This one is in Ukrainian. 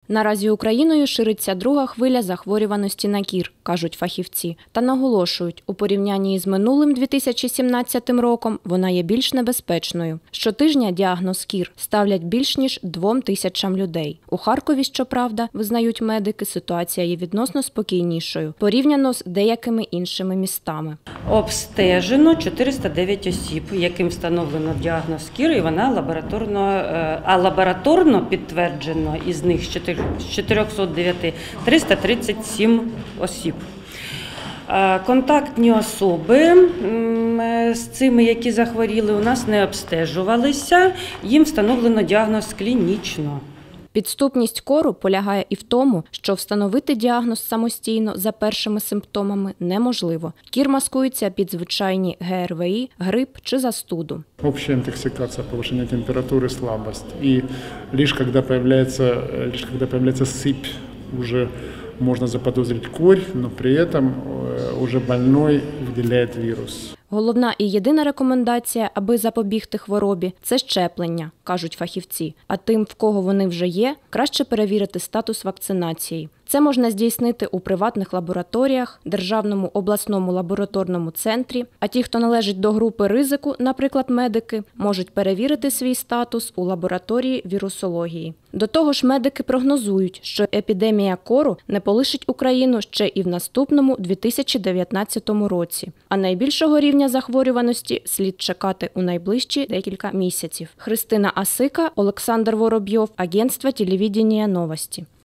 Наразі Україною шириться друга хвиля захворюваності на кір, кажуть фахівці. Та наголошують, у порівнянні із минулим 2017 роком вона є більш небезпечною. Щотижня діагноз кір ставлять більш ніж 2000 людей. У Харкові, щоправда, визнають медики, ситуація є відносно спокійнішою, порівняно з деякими іншими містами. Обстежено 409 осіб, яким встановлено діагноз кір, і вона лабораторно підтверджено із них з 409 337 осіб. Контактні особи з цими, які захворіли, у нас не обстежувалися, їм встановлено діагноз клінічно. Підступність кору полягає і в тому, що встановити діагноз самостійно за першими симптомами неможливо. Кір маскується під звичайні ГРВІ, грип чи застуду. Общая интоксикация, повышение температуры, слабость. И лишь когда появляется сыпь, уже можно заподозрить корь, но при этом уже больной выделяет вирус. Головна і єдина рекомендація, аби запобігти хворобі – це щеплення, кажуть фахівці. А тим, в кого вони вже є, краще перевірити статус вакцинації. Це можна здійснити у приватних лабораторіях, Державному обласному лабораторному центрі, а ті, хто належить до групи ризику, наприклад, медики, можуть перевірити свій статус у лабораторії вірусології. До того ж, медики прогнозують, що епідемія кору не полишить Україну ще і в наступному 2019 році. А найбільшого рівня захворюваності слід чекати у найближчі декілька місяців. Христина Асика, Олександр Воробйов, Агентство телевидения новости.